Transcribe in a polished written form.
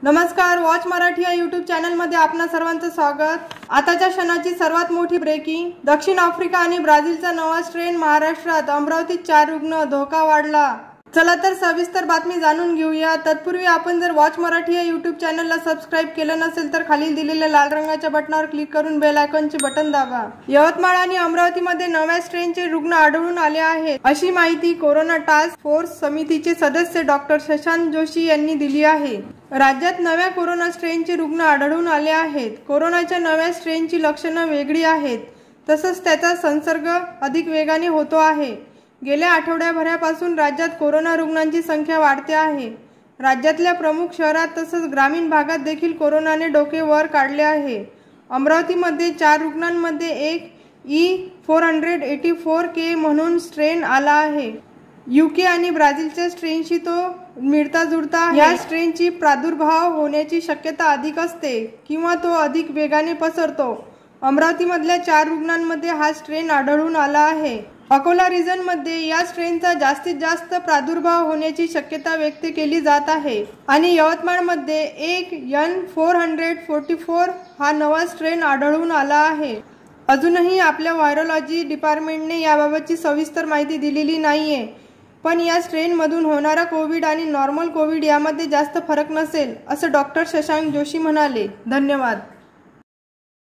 नमस्कार, वॉच मराठी या यूट्यूब चॅनलमध्ये आपणा सर्वांचं स्वागत। आताच्या क्षणाची सर्वात मोठी ब्रेकिंग। दक्षिण आफ्रिका आणि ब्राझीलचा नवा स्ट्रेन महाराष्ट्रात। अमरावतीत 4 रुग्ण, धोका वाढला। चला तर सविस्तर बातमी जाणून घेऊया। तत्पूर्वी आपण जर वॉच मराठी या यूट्यूब चॅनलला सबस्क्राइब केलं नसेल तर खाली दिलेल्या लाल रंगाच्या बटनावर क्लिक करून बेल आयकॉनचे बटन दाबा। यवतमाळ आणि अमरावतीमध्ये नव्या स्ट्रेनचे रुग्ण आढळून आले आहेत, अशी माहिती कोरोना टास्क फोर्स समितीचे सदस्य डॉक्टर शशांक जोशी यांनी दिली आहे। राज्यात नव्या कोरोना स्ट्रेनचे रुग्ण आढळून आले आहेत। कोरोनाच्या नव्या स्ट्रेनची लक्षणं वेगळी आहेत, तसंच त्याचा संसर्ग अधिक वेगाने होतो आहे। गेल्या आठवड्याभरापासून राज्यात कोरोना रुग्णांची संख्या वाढते आहे। राज्यातल्या प्रमुख शहरात तसंच ग्रामीण भागात देखील कोरोनाने डोके वर काढले आहे। अमरावतीमध्ये 4 रुग्णांमध्ये एक E484K म्हणून स्ट्रेन आला आहे। यूके आणि ब्राझीलच्या स्ट्रेनशी तो मिळता जुळता आहे। या स्ट्रेनची प्रादुर्भाव होण्याची शक्यता अधिक असते किंवा तो अधिक वेगाने पसरतो। अमरावतीमधल्या 4 रुग्णांमध्ये हा स्ट्रेन आढळून आला आहे। अकोला रिजन मध्ये या स्ट्रेनचा जास्तीत जास्त प्रादुर्भाव होण्याची शक्यता व्यक्त केली जात आहे आणि यवतमाळ मध्ये एक N444 हा नवा स्ट्रेन आढळून आला आहे। अजूनही आपल्या व्हायरोलॉजी डिपार्टमेंटने याबाबतची सविस्तर माहिती दिलेली नाहीये, पण या स्ट्रेन मधून होणारा कोविड आणि नॉर्मल कोविड यामध्ये जास्त फरक नसेल, असं डॉक्टर शशांक जोशी म्हणाले। धन्यवाद।